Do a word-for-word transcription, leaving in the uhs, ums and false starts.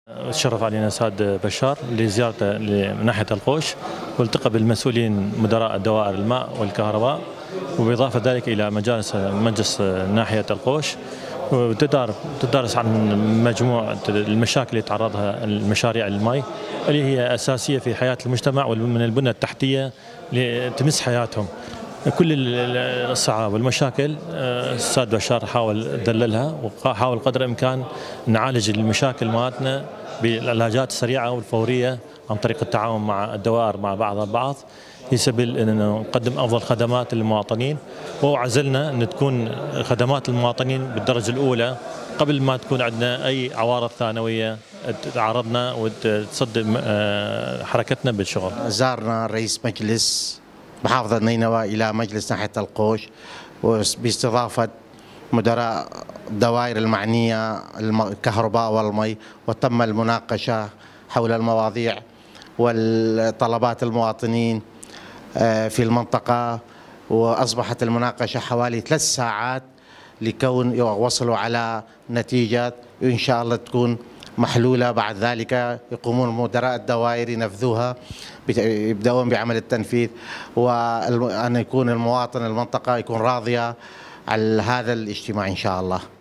تشرف علينا سعد بشار لزيارته من ناحية القوش، والتقى بالمسؤولين مدراء دوائر الماء والكهرباء، وبإضافة ذلك إلى مجالس مجلس ناحية القوش، وتدارس عن مجموعة المشاكل اللي تعرضها المشاريع الماء اللي هي أساسية في حياة المجتمع ومن البنى التحتية لتمس حياتهم. كل الصعاب والمشاكل الأستاذ بشار حاول دللها، وحاول قدر الإمكان نعالج المشاكل مالتنا بالعلاجات السريعة والفورية عن طريق التعاون مع الدوائر مع بعضها البعض في سبيل أن نقدم أفضل خدمات للمواطنين. وعزلنا أن تكون خدمات المواطنين بالدرجة الأولى قبل ما تكون عندنا أي عوارض ثانوية تعرضنا وتصد حركتنا بالشغل. زارنا رئيس مجلس محافظة نينوى إلى مجلس ناحية القوش باستضافة مدراء الدوائر المعنية الكهرباء والمي، وتم المناقشة حول المواضيع والطلبات المواطنين في المنطقة، وأصبحت المناقشة حوالي ثلاث ساعات لكون يوصلوا على نتيجة وإن شاء الله تكون محلولة. بعد ذلك يقومون مدراء الدوائر ينفذوها، يبدأون بعمل التنفيذ، وأن يكون المواطن المنطقة يكون راضية على هذا الاجتماع إن شاء الله.